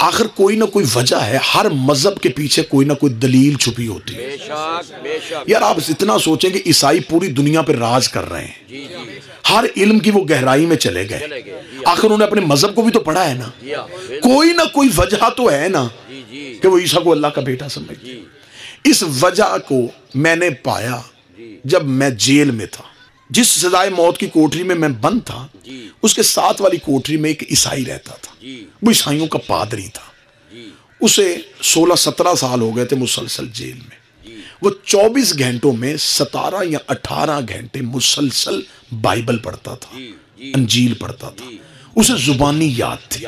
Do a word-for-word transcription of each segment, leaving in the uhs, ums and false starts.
आखिर कोई ना कोई वजह है, हर मजहब के पीछे कोई ना कोई दलील छुपी होती है। बेशक, बेशक। यार आप इतना सोचें कि ईसाई पूरी दुनिया पे राज कर रहे हैं, जी, जी। हर इल्म की वो गहराई में चले गए, आखिर उन्होंने अपने मजहब को भी तो पढ़ा है ना, कोई ना कोई वजह तो है ना कि वो ईसा को अल्लाह का बेटा समझते। इस वजह को मैंने पाया जब मैं जेल में था। जिस सजाए मौत की कोठरी में मैं बंद था, उसके साथ वाली कोठरी में एक ईसाई रहता था। वो ईसाइयों का पादरी था। उसे सोलह सत्रह साल हो गए थे मुसलसल जेल में। वो चौबीस घंटों में सतारह या अठारह घंटे मुसलसल बाइबल पढ़ता था, अंजील पढ़ता था। उसे जुबानी याद थी।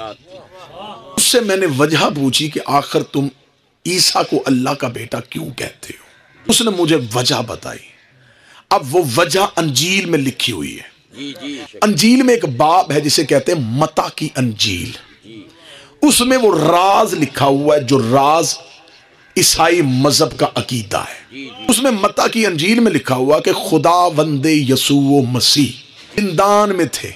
उससे मैंने वजह पूछी कि आखिर तुम ईसा को अल्लाह का बेटा क्यों कहते हो। उसने मुझे वजह बताई। अब वो वजह अंजील में लिखी हुई है। जी, जी। अंजील में एक बाब है जिसे कहते हैं मता की अंजील। उसमें वो राज लिखा हुआ है जो राज ईसाई मजहब का अकीदा है। उसमें मता की अंजील में लिखा हुआ कि खुदा वंदे यसू मसीह जिंदान में थे।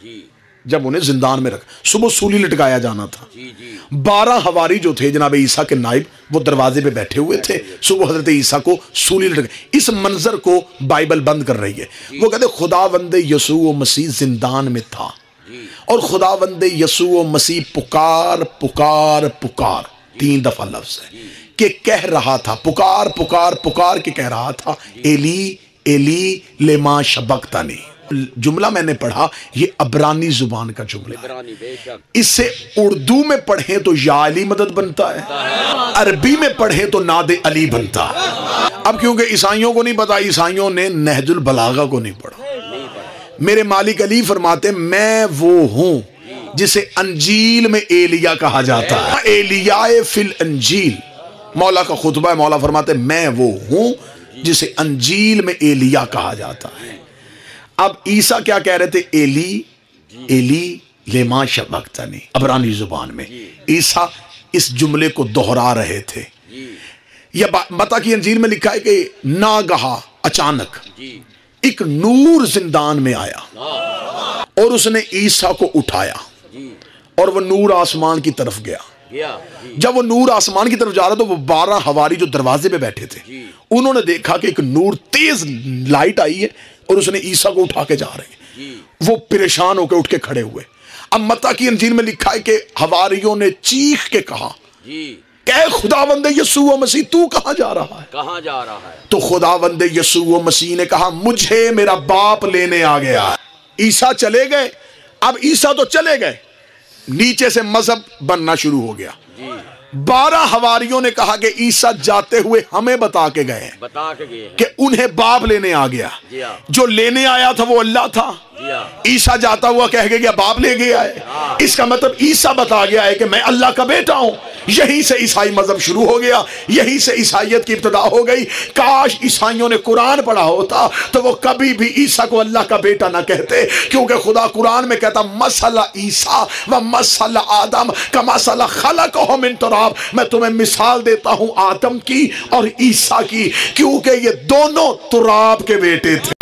जब उन्हें जिंदान में रखा, सुबह सूली लटकाया जाना था। बारह हवारी जो थे जनाब ईसा के नाइब, वो दरवाजे पे बैठे हुए थे। सुबह हजरत ईसा को सूली लटका। इस मंजर को बाइबल बंद कर रही है। वो कहते खुदा वंदे यसू मसीह जिंदान में था और खुदा वंदे यसू मसीह पुकार पुकार पुकार तीन दफा लफ्ज है कि कह रहा था, पुकार पुकार पुकार के कह रहा था, एली एली लेमा शबक्तनी। जुमला मैंने पढ़ा, ये अबरानी जुबान का जुमला है। इसे उर्दू में पढ़े तो या अली मदद बनता है, अरबी में पढ़े तो नादे अली बनता है। अब क्योंकि ईसाइयों को नहीं पता, ईसाइयों ने नहजुल बलागा को नहीं पढ़ा। मेरे मालिक अली फरमाते मैं वो हूं जिसे अंजील में एलिया कहा जाता है। एलियाए फिल अंजील मौला का खुतबा है। मौला फरमाते मैं वो हूं जिसे अंजील में एलिया कहा जाता है। अब ईसा क्या कह रहे थे? एली एली लेमा शबक्तनी, अबरानी जुबान में ईसा इस जुमले को दोहरा रहे थे। यह मता की अंजील में लिखा है कि नागहा अचानक एक नूर जिंदान में आया और उसने ईसा को उठाया और वह नूर आसमान की तरफ गया। जब वो नूर आसमान की तरफ जा रहा तो वो बारह हवारी जो दरवाजे पे बैठे थे, उन्होंने देखा कि एक नूर तेज लाइट आई है और उसने ईसा को उठा के जा रहे हैं। वो परेशान होकर उठ के खड़े हुए। अब मत्ता की अंजील में लिखा है कि हवारियों ने चीख के कहा, कह खुदावंदे यसू मसीह तू कहां जा रहा है? कहां जा रहा है? तो खुदावंदे यसू मसीह ने कहा, मुझे मेरा बाप लेने आ गया है। ईसा चले गए। अब ईसा तो चले गए, नीचे से मजहब बनना शुरू हो गया। बारह हवारियों ने कहा कि ईसा जाते हुए हमें बता के गए बता के गए कि उन्हें बाप लेने आ गया। जो लेने आया था वो अल्लाह था। ईसा जाता हुआ कह गया बाप ले गया है। इसका मतलब ईसा बता गया है कि मैं अल्लाह का बेटा हूं। यहीं से ईसाई मजहब शुरू हो गया, यहीं से ईसाइयत की इब्तिदा हो गई। काश ईसाइयों ने कुरान पढ़ा होता तो वो कभी भी ईसा को अल्लाह का बेटा ना कहते, क्योंकि खुदा कुरान में कहता मसला ईसा व मसला आदम का मसला खलक़हु मिन तुराब। मैं तुम्हें मिसाल देता हूं आदम की और ईसा की, क्योंकि ये दोनों तुराब के बेटे थे।